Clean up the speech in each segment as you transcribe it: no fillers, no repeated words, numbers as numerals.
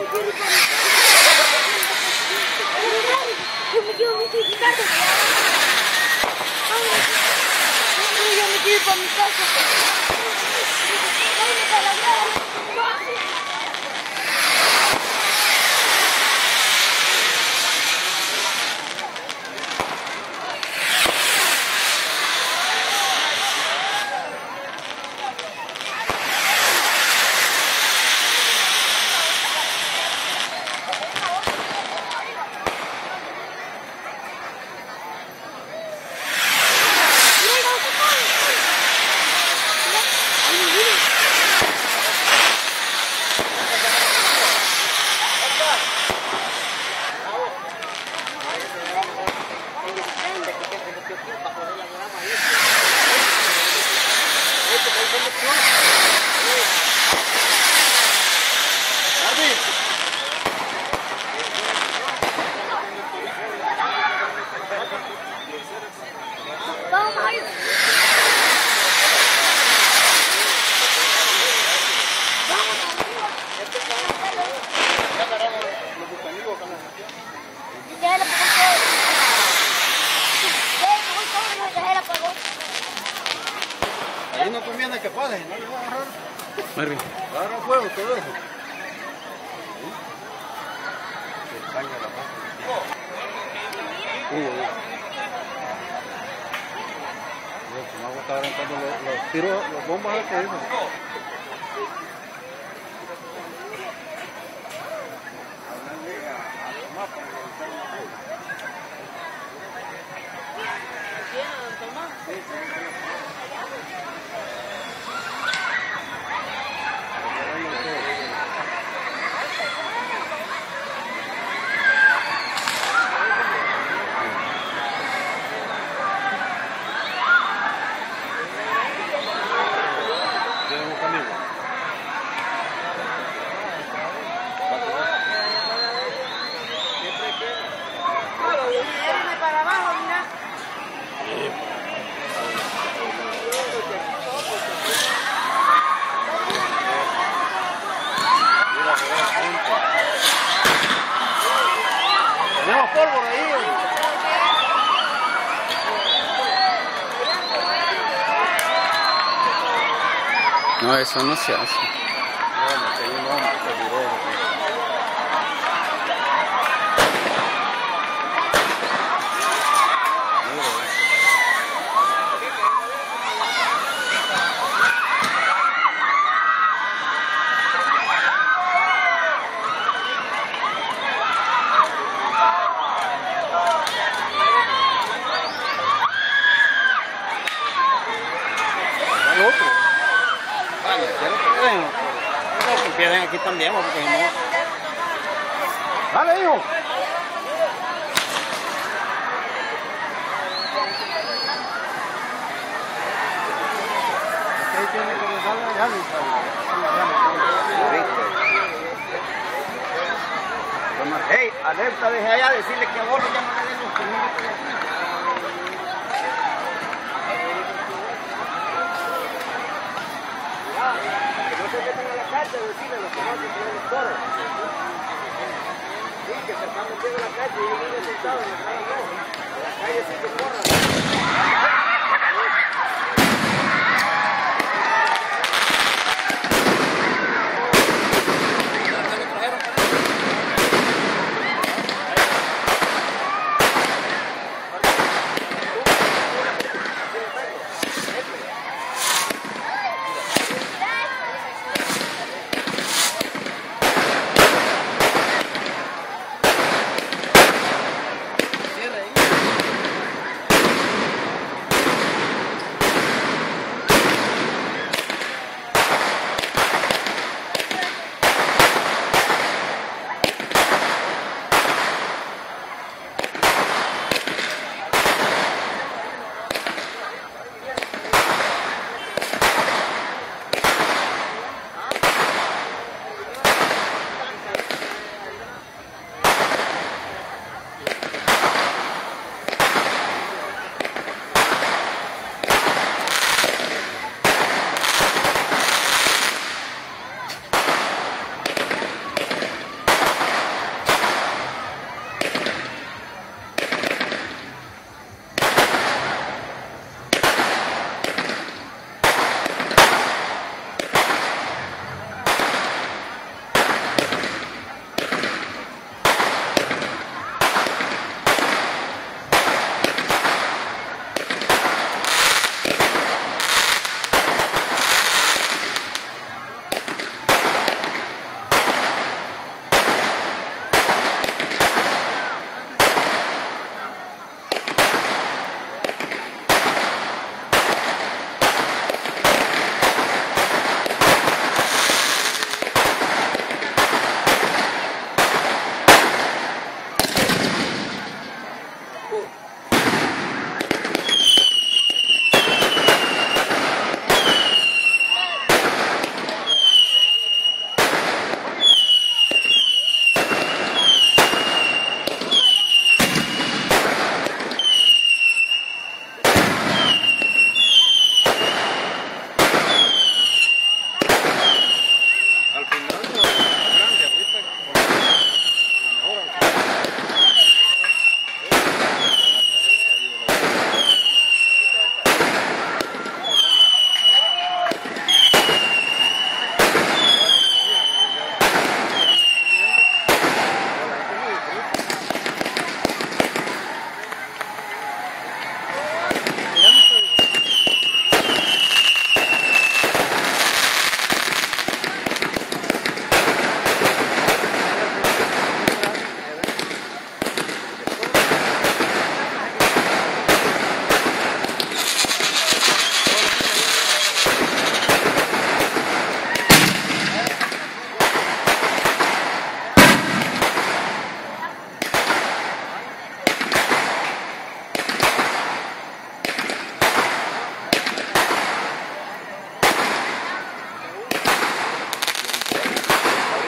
Ahí no conviene que pase, no le voy a agarrar. Marvin. Agarra fuego todo eso. Se daña la mano. Como agua está aventando los tiros, los bombas que dicen. Para abajo, mira. Tenemos pólvora ahí. No, eso no se hace. Empiecen aquí también, porque no. Dale, hijo. Ahí tiene que dejarla allá, hey, alerta desde allá, decirle que a vos ya no le den los permisos de aquí. Que no se metan a la calle, decirle a los que no se tienen los toros. Sí, que se están metiendo a la calle y ellos viven sentados en la calle, no. En la calle sí que corran.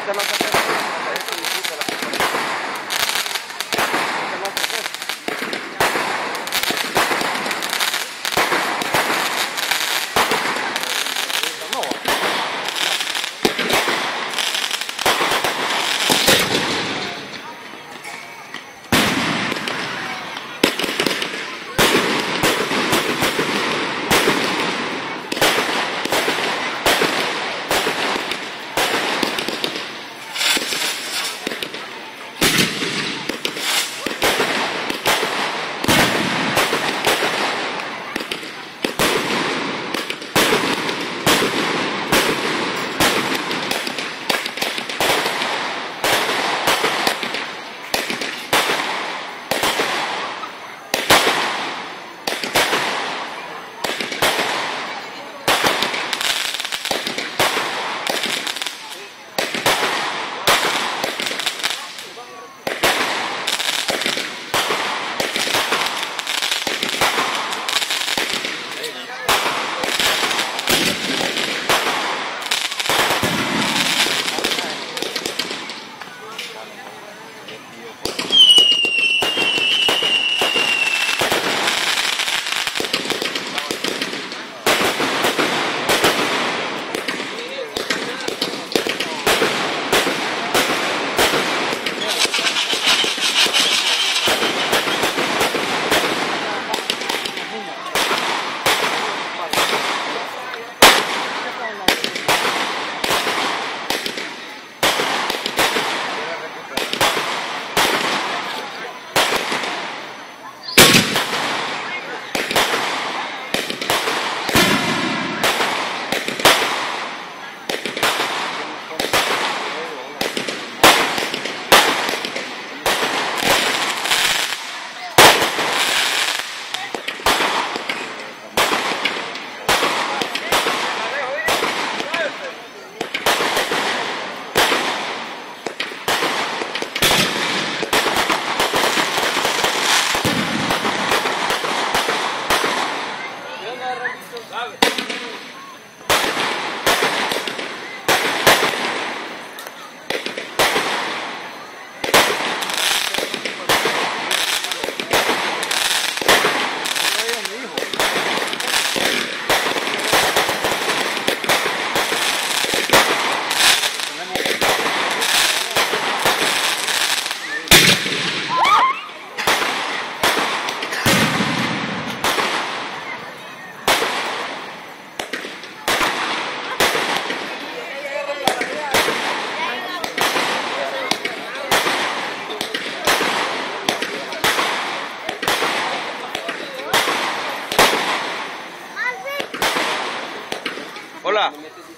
Hola.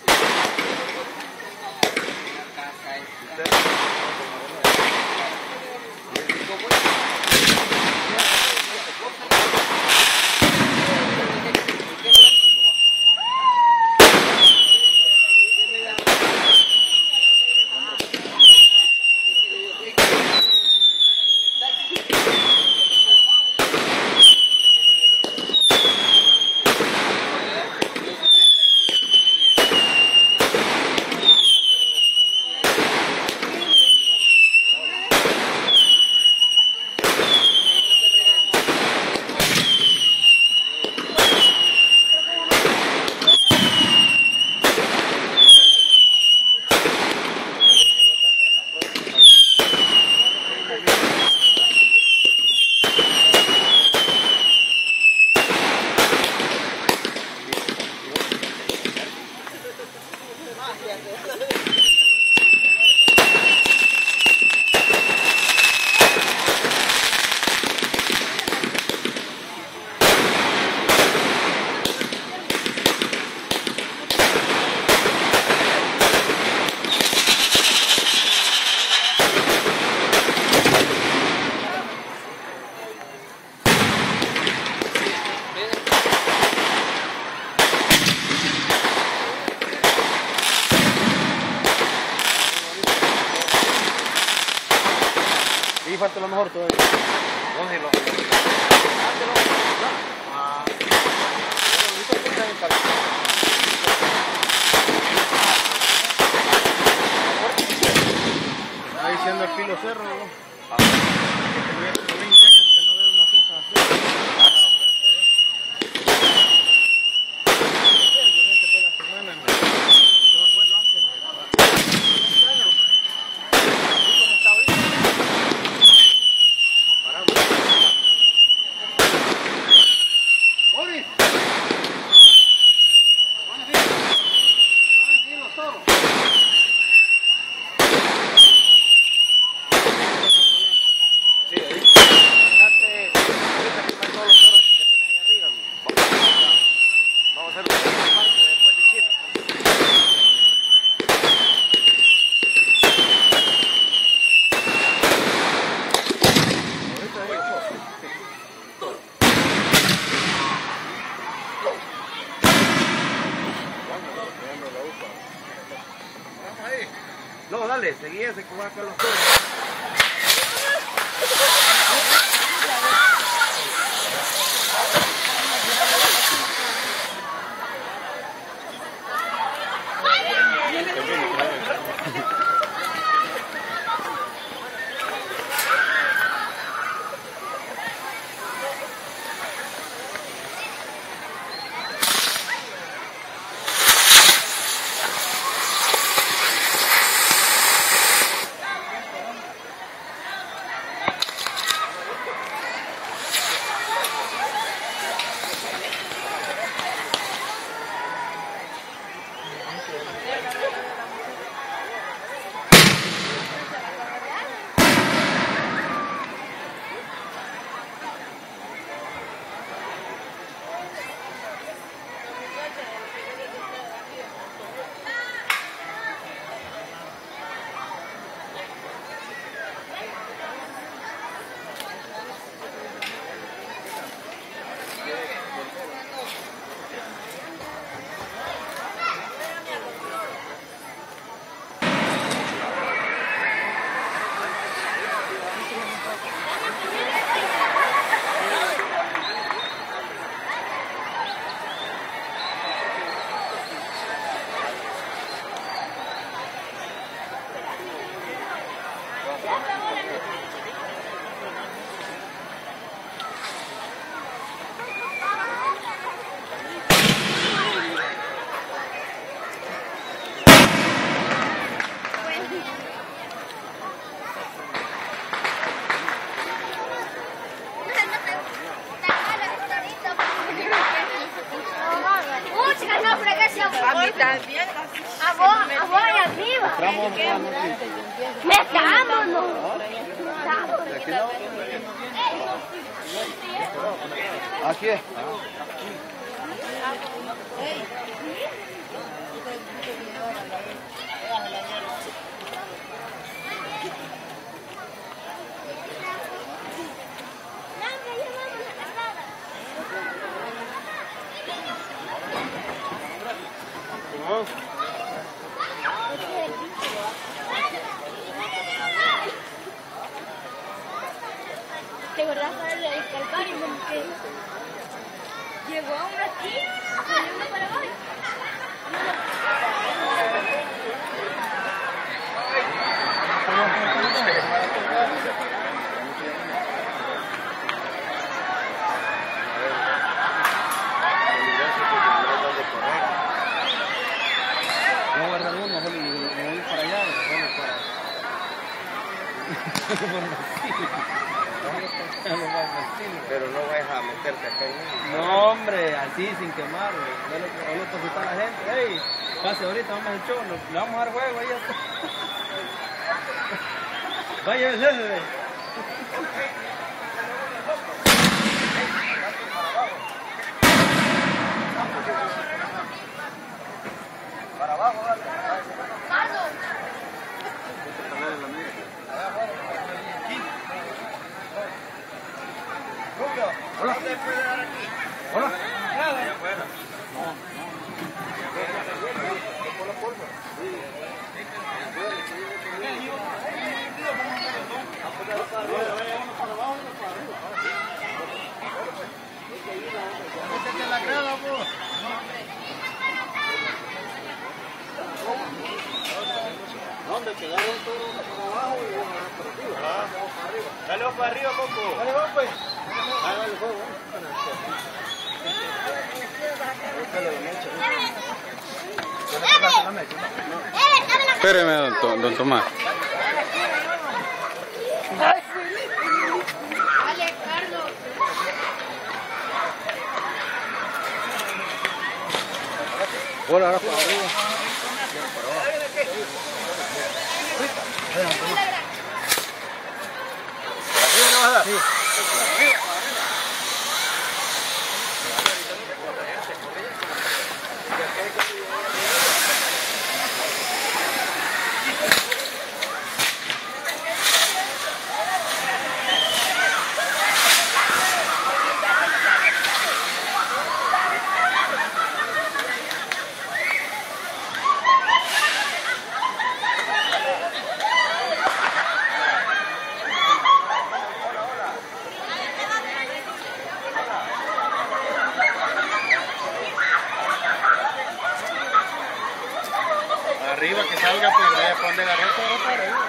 Y falta lo mejor todavía. Cógelo. Ah. haciendo el filo cerro, ¿no? Ah, Que tenía como 20 años que no veo una cosa así. Yo me acuerdo antes, no, dale, seguí ese que va a sacar los toros. A mí también. A vos y arriba. Metámonos. Aquí es. ¿Te acordás del calvario? Llegó a una aquí, saliendo para abajo. Voy a guardar uno, me voy para allá, Pero no vayas a meterte acá en no, hombre, así sin quemar, güey. No le consulta a la gente. Hey, pase ahorita, vamos al show, le vamos a dar juego ahí. Vaya, ese. para abajo, dale. Hola. Hola. La grada, pues. ¿Dónde? Que agarra un toro para abajo y uno para arriba. Dale vos para arriba, Coco. Dale vos, pues. Dale fuego. Espéreme, don Tomás. Dale, Carlos. Ahora para arriba. ¿Arriba no vas a dar? Sí. Arriba, que salga, pues vaya a poner la ropa para arriba.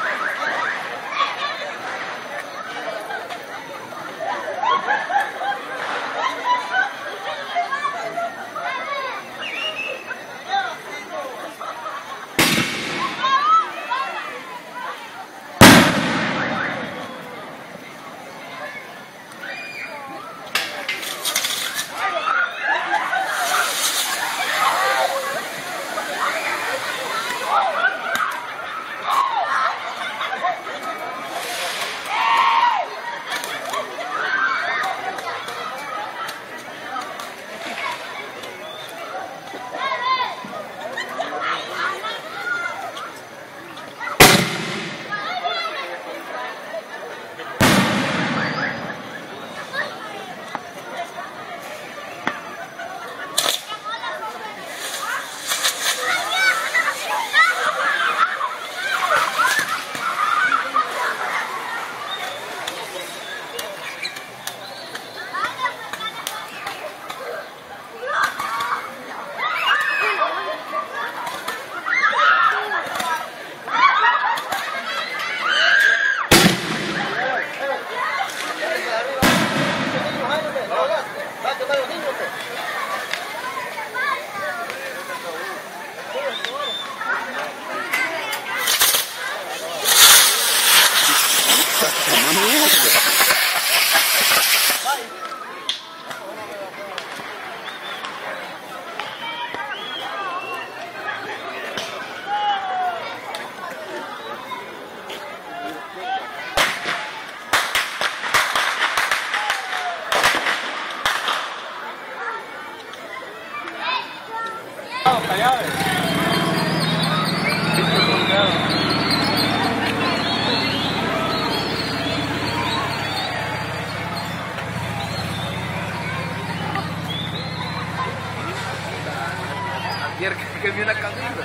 Que vi una camisa.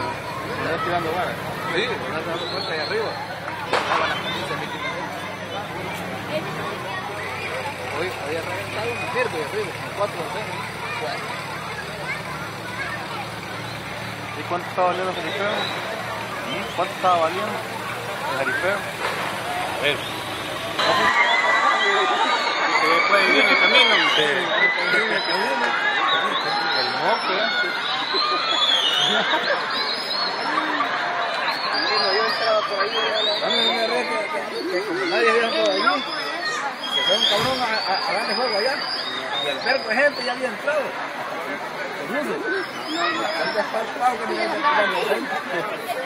¿Estás tirando varas? Sí, me estás dando cuenta ahí arriba. Hoy había reventado una sirve ahí arriba, con 4 veces. ¿Y cuánto estaba valiendo el jaripeo? ¿Cuánto estaba valiendo el jaripeo? A ver. Después viene el camino. El moco, Yo entraba por ahí. Que como nadie había por allí, que fue un cabrón a darle fuego allá. Y el perro de gente ya había entrado. Segundo. Ahí ya está el trago que me iba a meter.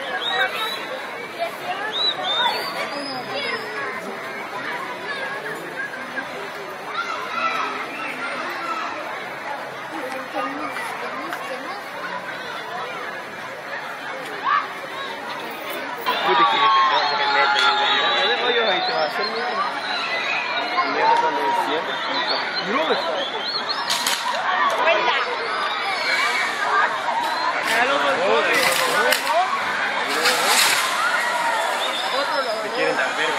Quieren dar verga.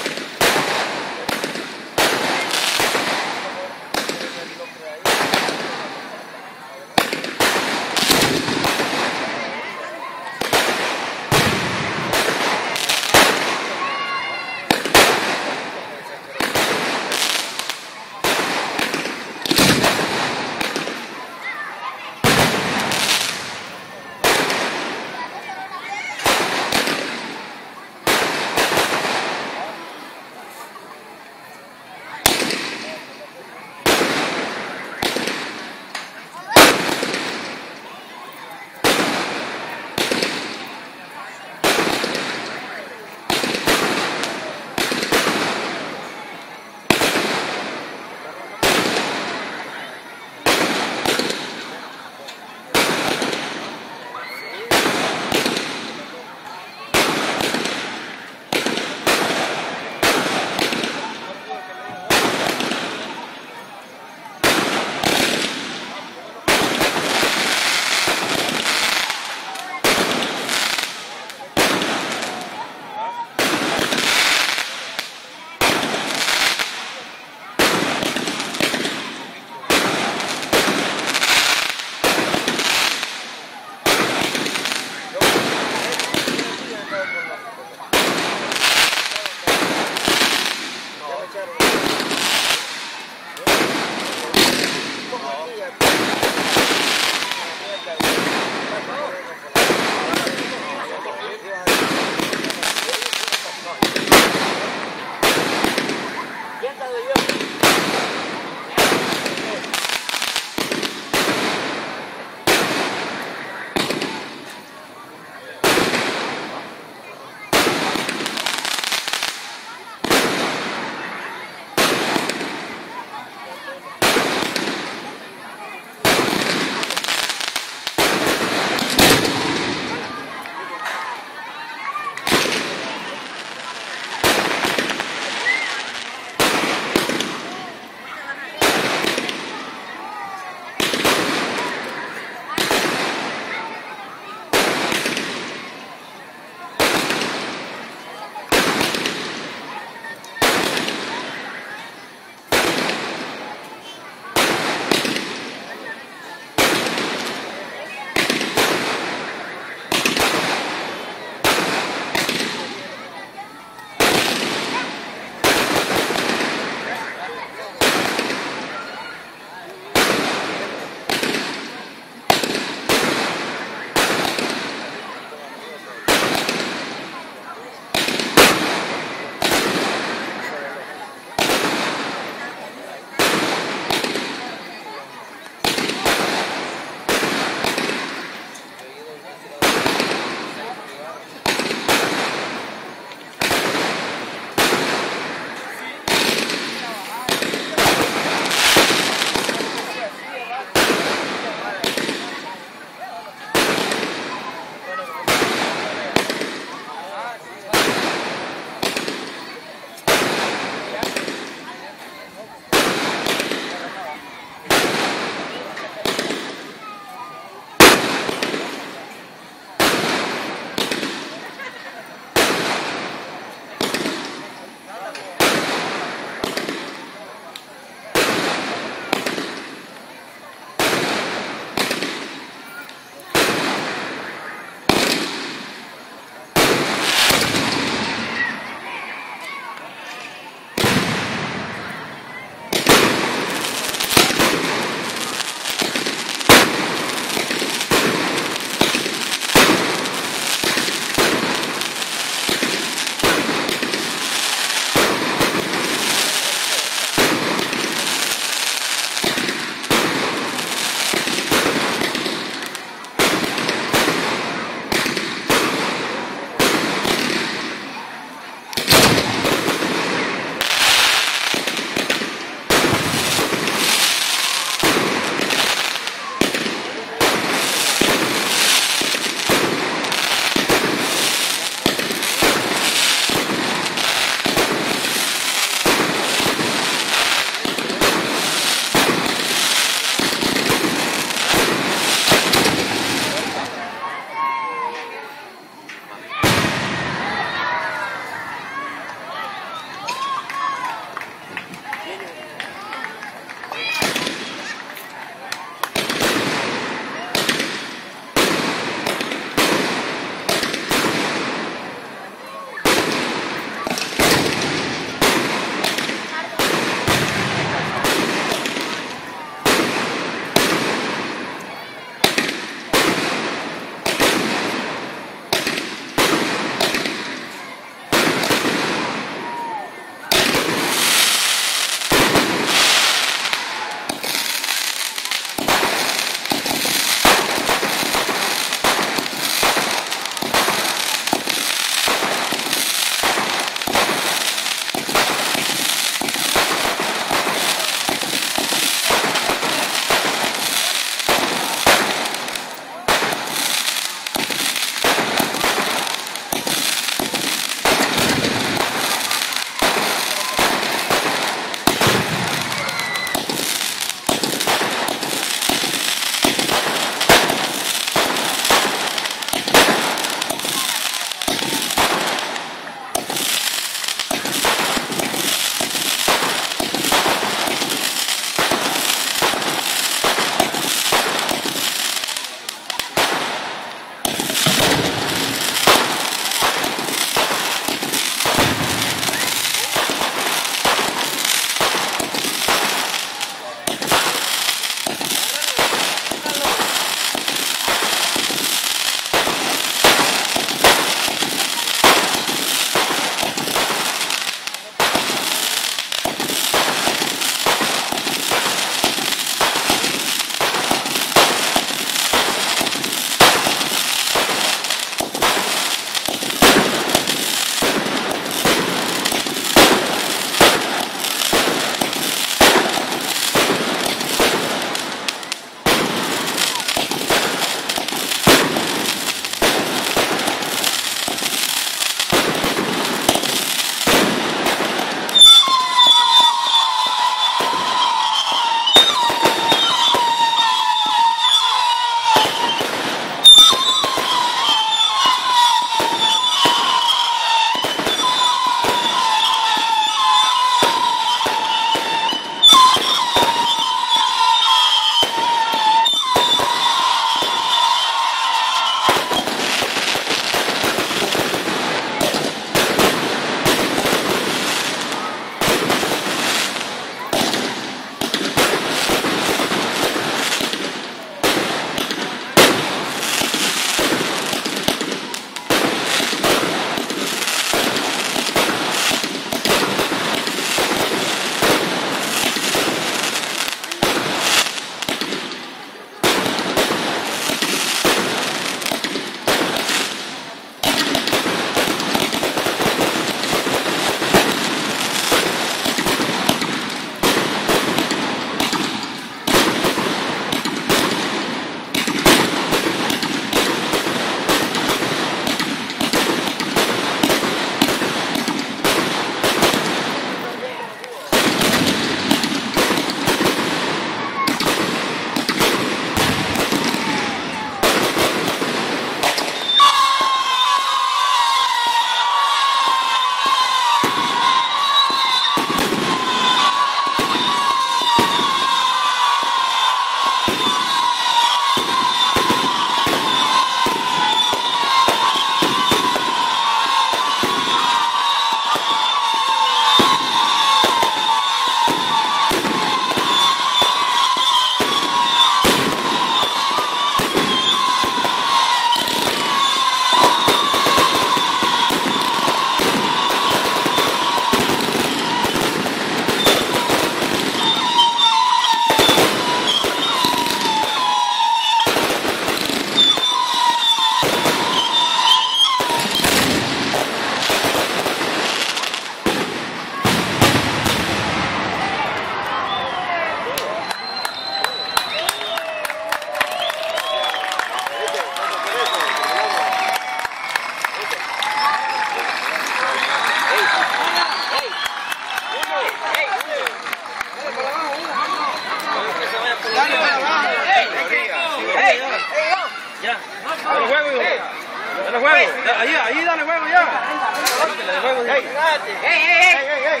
juego. Ahí dale juego ya. Dale juego ya. ¡Ey!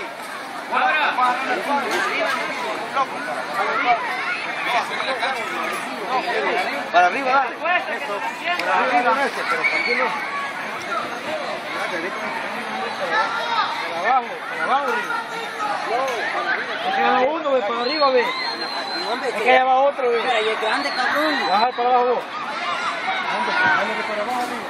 Para arriba, dale. Para arriba, pero para aquí no. Para abajo, es que va uno, ve, para arriba, ve. Es que allá va otro, ve. Mira, y el grande, cabrón. Baja para abajo, vos. Ándale para abajo, arriba.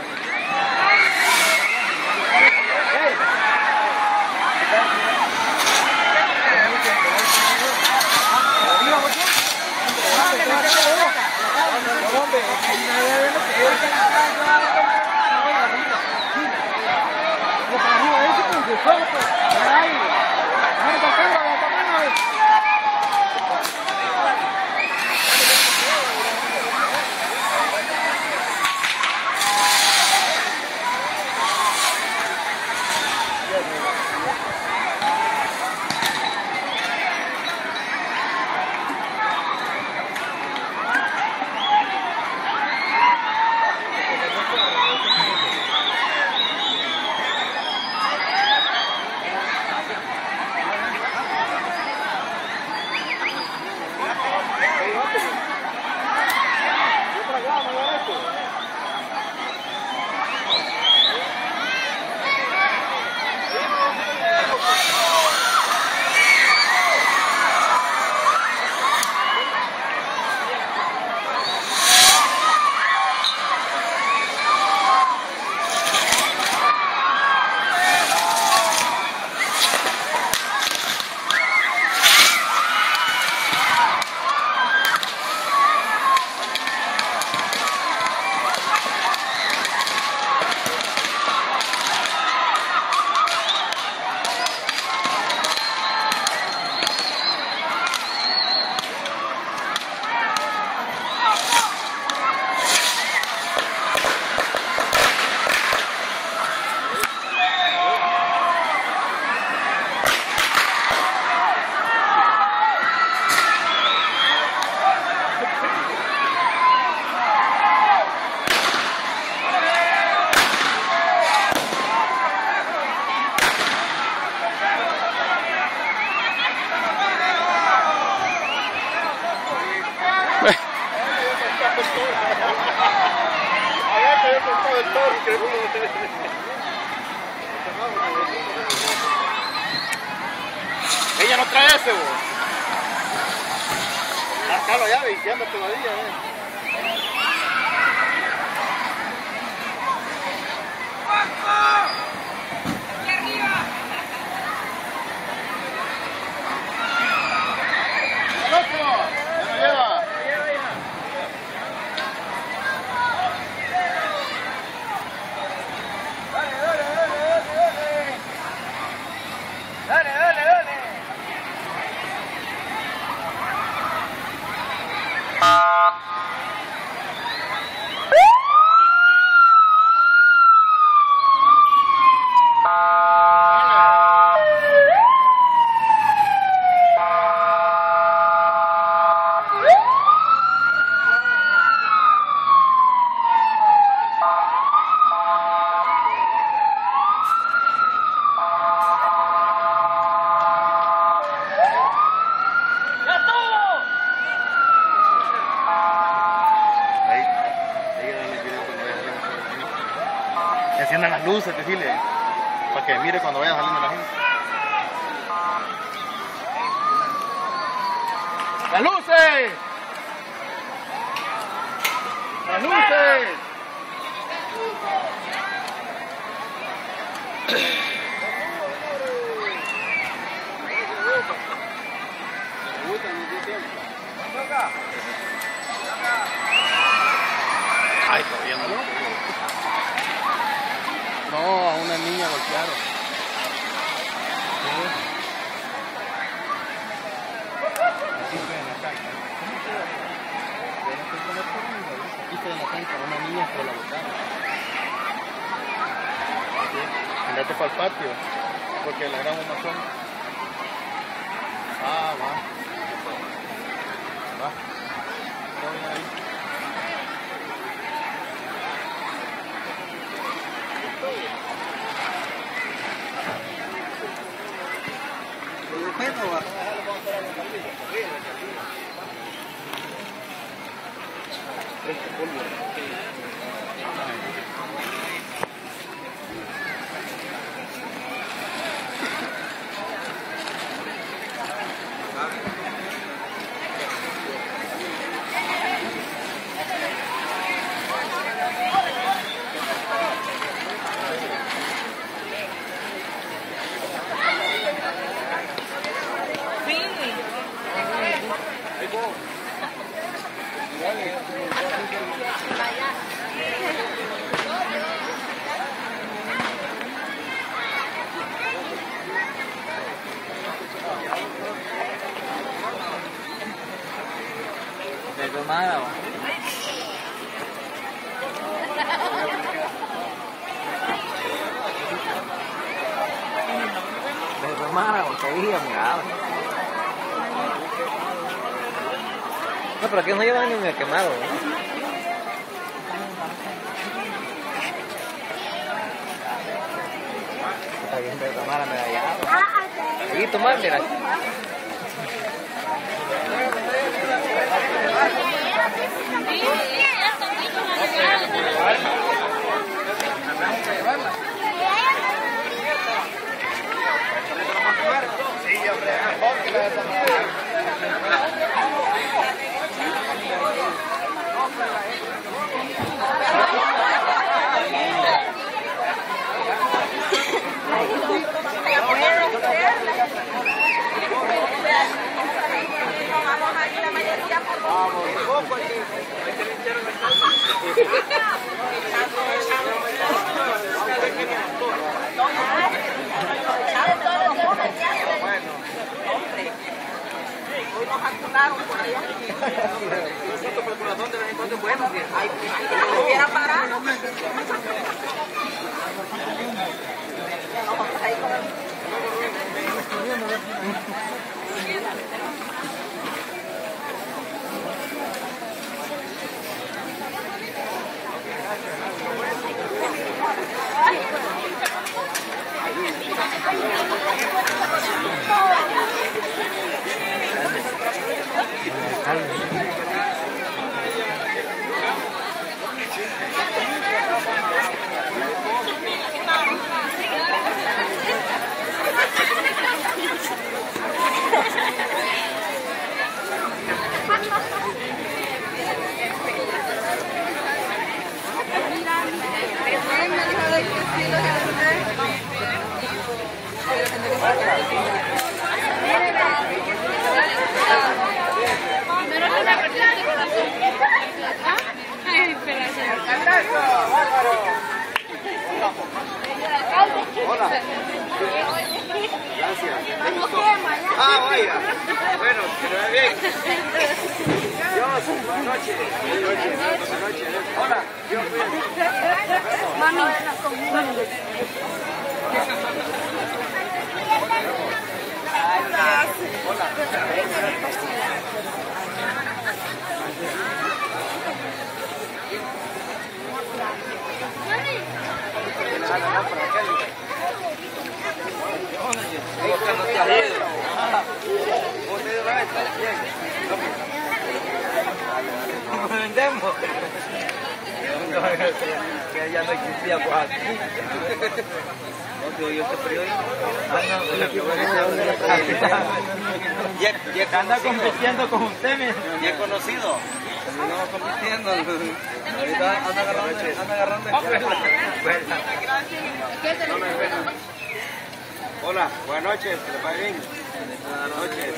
Ella no trae ese, vos. Acá lo llave y se anda todavía, ¡El otro! ¡Se lo lleva! Que enciendan las luces, decirle, para que mire cuando vaya saliendo la gente. ¡Las luces! ¡Las luces! Ay, todavía no. No, a una niña golpearon. Aquí fue en la cancha. Aquí fue en la cancha, una niña se la botaron. Andate para el patio, porque la gran mazón. Ah, va. Va. Está bien ahí. No, pero aquí no llevan ni un quemado, ¿no? Está bien de tomar a medallado. Y tomar, mira. Hoy nos acularon por allá. Nosotros por el corazón de vez en cuando es bueno. Ay, no hubiera parado. Nosotros ahí con Hola. Gracias. Ah, vaya. Bueno, que lo vea bien. Dios, buenas noches. Buenas noches. Hola. Dios, mami. Hola. ¿Cómo vendemos? Que ya no existía por aquí. ¿No yo este periódico? Ya anda compitiendo con usted, mire. ¿Ya he conocido? No, compitiendo. Ahorita anda agarrando Hola, buenas noches, que le vaya bien. Buenas noches.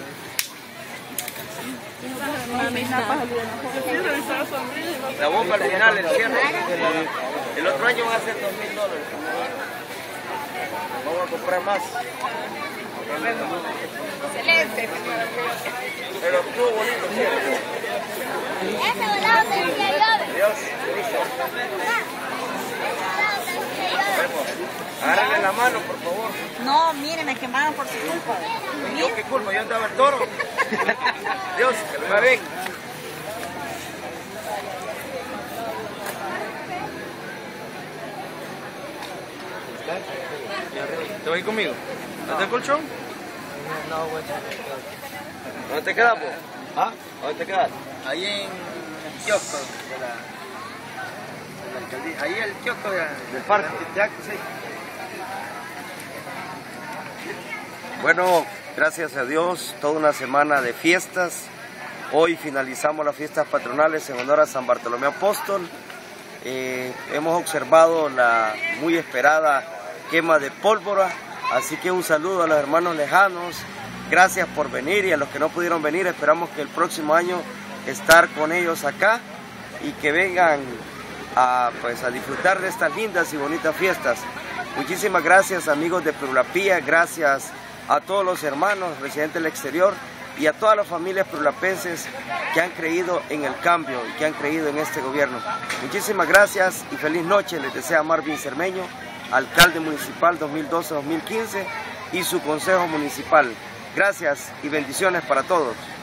La bomba al final, el cierre. El otro año van a ser $2,000. Vamos a comprar más. excelente. Pero estuvo bonito, ¿cierto? Ese volado te decía yo. Dios, agárrenle la mano, por favor. No, miren, me quemaron por su culpa. ¿Yo qué culpa? Yo andaba el toro. Dios, que me va bien. ¿Te vas a ir conmigo? ¿Hasta el colchón? No, bueno. ¿Dónde te quedas, vos? ¿Ah? ¿Dónde te quedas? Ahí en el kiosco de la alcaldía. Ahí el kiosco del parque. Sí. Bueno, gracias a Dios, toda una semana de fiestas. Hoy finalizamos las fiestas patronales en honor a San Bartolomé Apóstol. Hemos observado la muy esperada quema de pólvora, así que un saludo a los hermanos lejanos. Gracias por venir, y a los que no pudieron venir, esperamos que el próximo año estar con ellos acá y que vengan a disfrutar de estas lindas y bonitas fiestas. Muchísimas gracias, amigos de Prulapía, gracias a todos los hermanos residentes del exterior y a todas las familias prulapenses que han creído en el cambio y que han creído en este gobierno. Muchísimas gracias y feliz noche. Les desea Marvin Cermeño, alcalde municipal 2012-2015 y su consejo municipal. Gracias y bendiciones para todos.